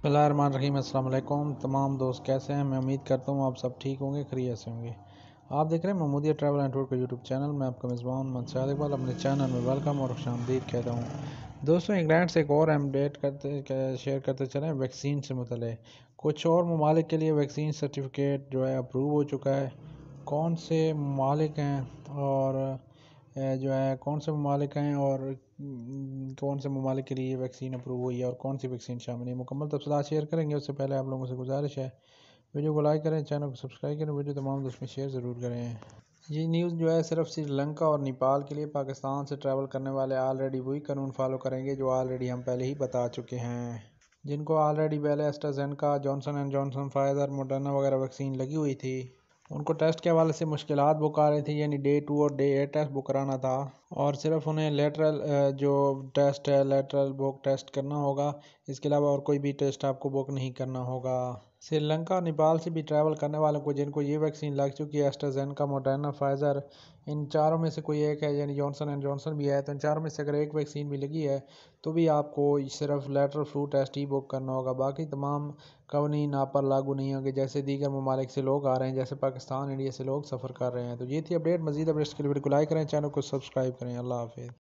बिस्मिल्लाहिर्रहमानिर्रहीम। अस्सलाम वालेकुम तमाम दोस्त, कैसे हैं? मैं उम्मीद करता हूँ आप सब ठीक होंगे, खैरियत से होंगे। आप देख रहे हैं महमूदिया ट्रैवल एंड टूर का यूट्यूब चैनल। मैं आपका मेज़बान मोहम्मद शाद इकबाल अपने चैनल में वेलकम और खुशामदीद कहता हूँ। दोस्तों, इंग्लैंड से एक और अपडेट शेयर करते चलें वैक्सीन से मुतल्लिक़। कुछ और ममालिक के लिए वैक्सीन सर्टिफिकेट जो है अप्रूव हो चुका है। कौन से ममालिक हैं और जो है कौन से ममालिक हैं और कौन से ममालिक के लिए वैक्सीन अप्रूव हुई है और कौन सी वैक्सीन शामिल है, मुकम्मल तफसीलात शेयर करेंगे। उससे पहले आप लोगों से गुजारिश है, वीडियो को लाइक करें, चैनल को सब्सक्राइब करें, वीडियो तमाम दोस्त में शेयर ज़रूर करें। ये न्यूज़ जो है सिर्फ श्रीलंका और नेपाल के लिए। पाकिस्तान से ट्रैवल करने वाले ऑलरेडी वही कानून फॉलो करेंगे जो ऑलरेडी हम पहले ही बता चुके हैं। जिनको ऑलरेडी पहले AstraZeneca, Johnson and Johnson, Pfizer, Moderna वगैरह वैक्सीन लगी हुई थी, उनको टेस्ट के हवाले से मुश्किलात बुक आ रही थी, यानी डे 2 और डे 8 टेस्ट बुक कराना था और सिर्फ उन्हें लेटरल जो टेस्ट है लेटरल बुक टेस्ट करना होगा। इसके अलावा और कोई भी टेस्ट आपको बुक नहीं करना होगा। श्रीलंका और नेपाल से भी ट्रैवल करने वालों को जिनको ये वैक्सीन लग चुकी है, एस्ट्राजेनेका, मॉडर्ना, फाइजर, इन चारों में से कोई एक है, यानी जॉनसन एंड जॉनसन भी है, तो इन चारों में से अगर एक वैक्सीन भी लगी है तो भी आपको सिर्फ लेटरल फ्लू टेस्ट ही बुक करना होगा। बाकी तमाम कवानीन आप पर लागू नहीं होंगे, जैसे दीगर ममालिक से लोग आ रहे हैं, जैसे पाकिस्तान, इंडिया से लोग सफ़र कर रहे हैं। तो ये थी अपडेट। मज़ीद अपडेट्स के लिए वीडियो को लाइक करें, चैनल को सब्सक्राइब करें। अल्लाह हाफिज़।